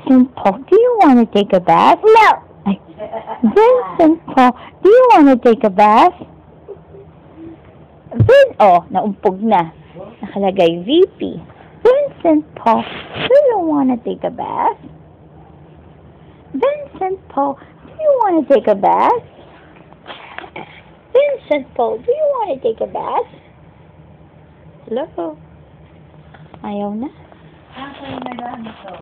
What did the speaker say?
Vincent Paul, do you want to take a bath? No. Ay, Vincent Paul, do you want to take a bath? Naumpog na. Nakalagay VP. Vincent Paul, do you want to take a bath? Vincent Paul, do you want to take a bath? Vincent Paul, do you want to take a bath? Hello? Ayaw na.